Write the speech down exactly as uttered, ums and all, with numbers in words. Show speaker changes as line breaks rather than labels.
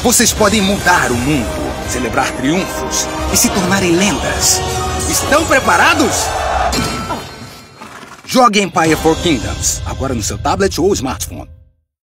Vocês podem mudar o mundo, celebrar triunfos e se tornarem lendas. Estão preparados? Jogue Empire for Kingdoms, agora no seu tablet ou smartphone.